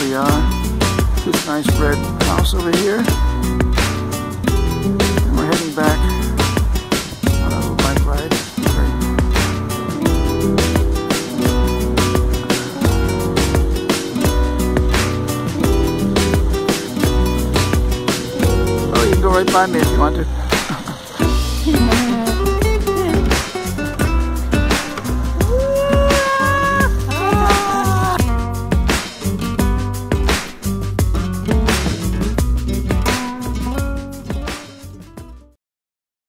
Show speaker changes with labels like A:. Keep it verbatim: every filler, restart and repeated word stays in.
A: we are. This nice red house over here. And we're heading back on a little bike ride. Oh, you can go right by me if you want to.